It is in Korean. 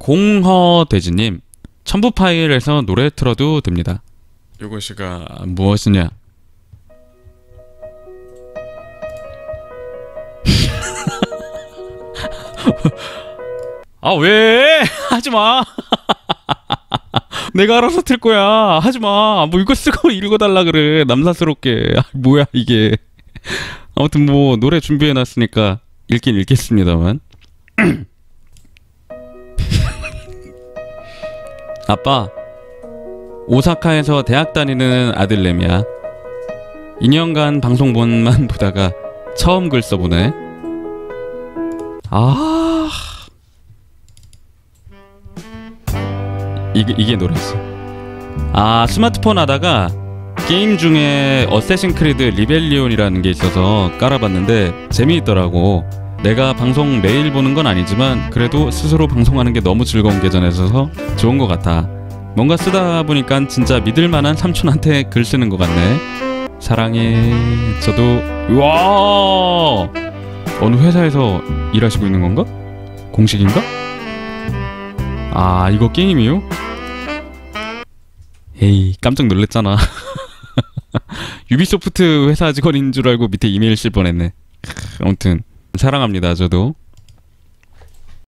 공허돼지님, 첨부 파일에서 노래 틀어도 됩니다. 이것이가 무엇이냐? 아, 왜? 하지마. 내가 알아서 틀 거야. 하지마. 뭐 이거 쓰고 읽어달라 그래. 남사스럽게. 아, 뭐야 이게. 아무튼 뭐 노래 준비해놨으니까 읽긴 읽겠습니다만. 아빠, 오사카에서 대학 다니는 아들내미야. 2년간 방송본만 보다가 처음 글 써보네. 아, 이게 노래였어. 아, 스마트폰 하다가 게임 중에 어쌔신 크리드 리벨리온이라는 게 있어서 깔아봤는데 재미있더라고. 내가 방송 매일 보는 건 아니지만 그래도 스스로 방송하는 게 너무 즐거운 계정에서 좋은 것 같아. 뭔가 쓰다 보니까 진짜 믿을만한 삼촌한테 글 쓰는 것 같네. 사랑해. 저도. 와, 어느 회사에서 일하시고 있는 건가? 공식인가? 아, 이거 게임이요? 에이, 깜짝 놀랐잖아. 유비소프트 회사 직원인 줄 알고 밑에 이메일 쓸 뻔했네. 아무튼 사랑합니다, 저도.